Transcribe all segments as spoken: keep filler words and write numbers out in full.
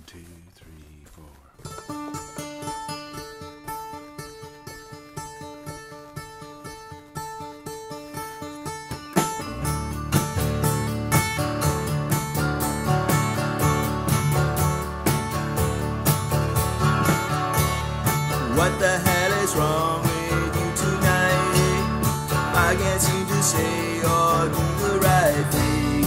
two, three, four. What the hell is wrong with you tonight? I can't seem to say or do the right thing.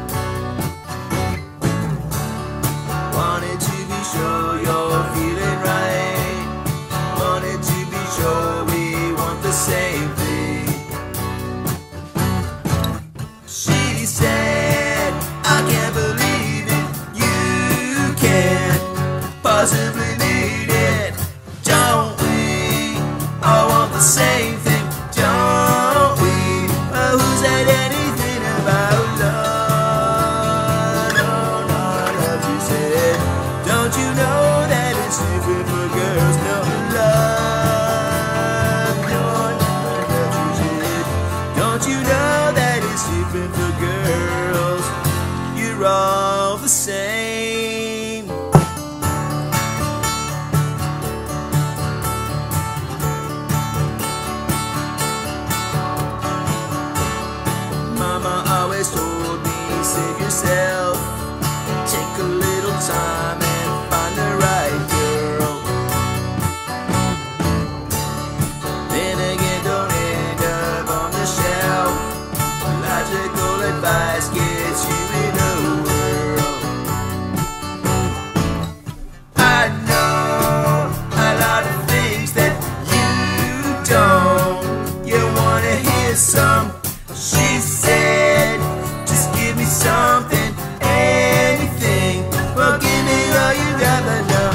Wanted to be sure you're feeling right. Wanted to be sure we want the same thing. She said, I can't believe it. You can't possibly need it. Don't we all want the same thing? Don't we? Well, who said anything about love? No, no, no, she said. Don't you know that it's different for girls? No love. No, no, no, she said. Don't you know that it's different for girls? You're all the same. Mama always told me, save yourself. Take a little time and find the right girl. Then again, don't end up on the shelf. Logical advice gets you in the world. I know a lot of things that you don't. You wanna hear some? She said, just give me something, anything. Well, give me all you got, but no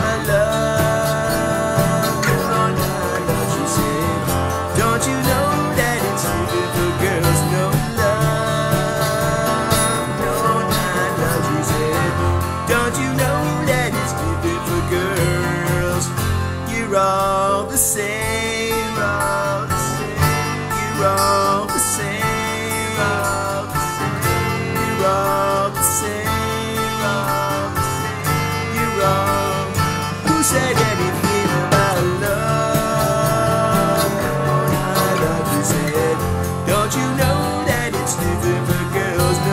love. No, no, no, she said. Don't you know that it's different for girls? No love. No, no, no, she said. Don't you know that it's different for girls? You're all the same, all the same. You're all the same. You're all the same, you're all the same, all the same. You're all. Who said anything about love? No, not love, you said. Don't you know that it's different for girls? No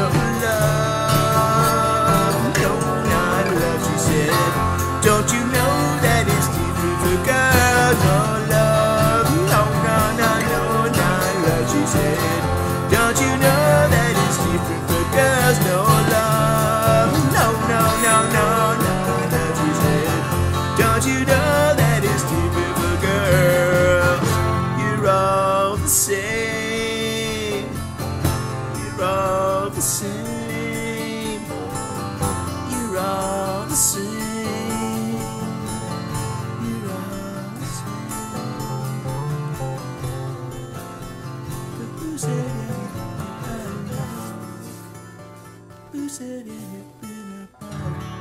love, no, not love, she said. Don't you know that it's different for girls? No love, no, no, no, no, not love, she said. Don't you know that it's different for girls? No love. No, no, no, no, no, no, she said. Don't you know that it's different for girls? You're all the same. You're all the same. You're all the same. You're all the same. But who said it? Who said it?